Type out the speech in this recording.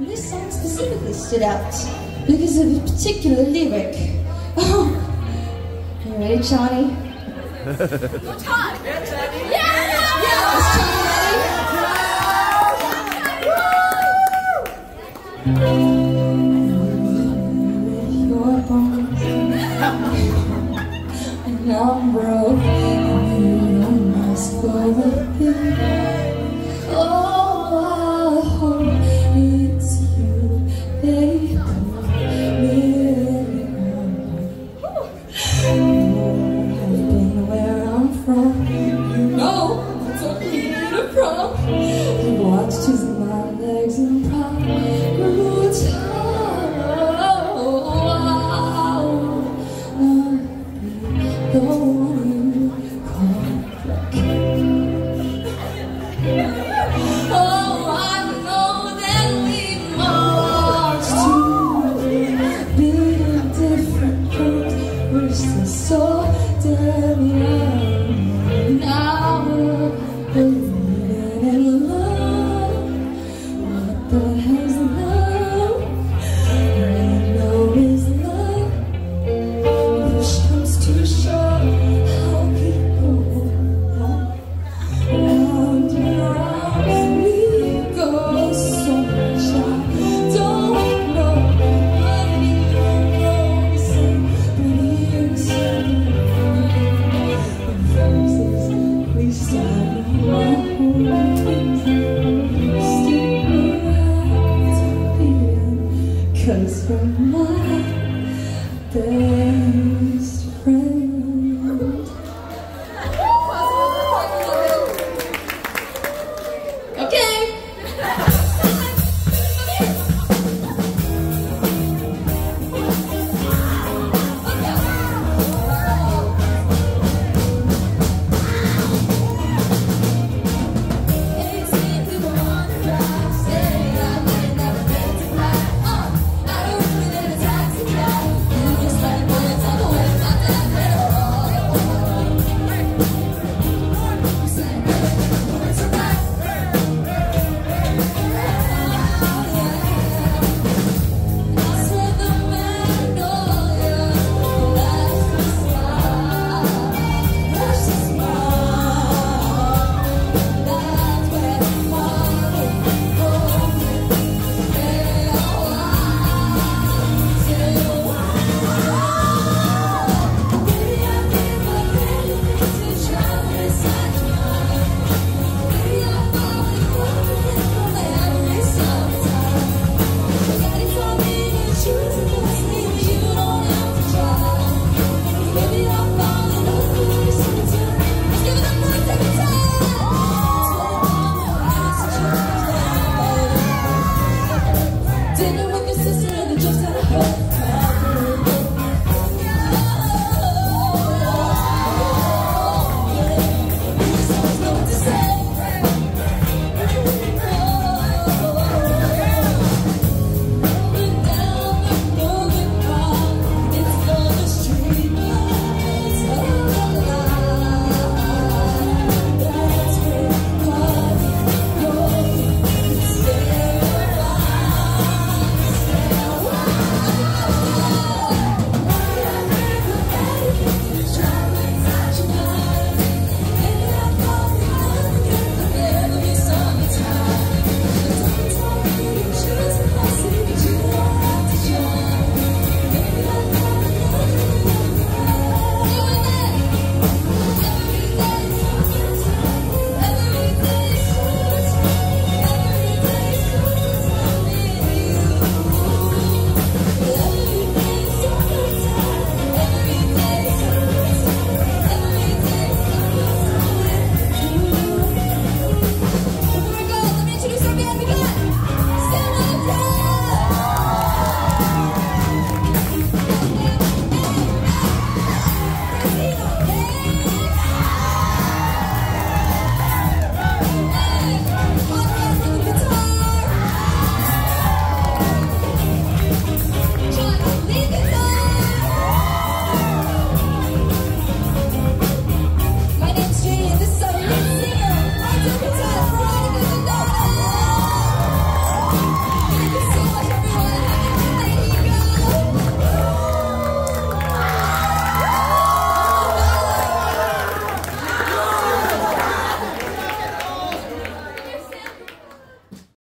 This song specifically stood out because of a particular lyric. Oh, you ready, Johnny? Todd! Yeah, is Johnny ready? Your bones, and now I'm broke, and you don't ask for a thing. Oh, I hope it's you, baby. I've been where I'm from. You know, it's only to prom. You watched as my legs and pride grew tall. I'll be the one you call back. Oh, I know that we marched to be different groups. We're still so damn young. Now we're believing in love. What the hell's love? All I know is love. Push comes to shove, how people walk round and round. We go so much. I don't know what you know. Say, believe we started stick around to the end, 'cause you're my baby.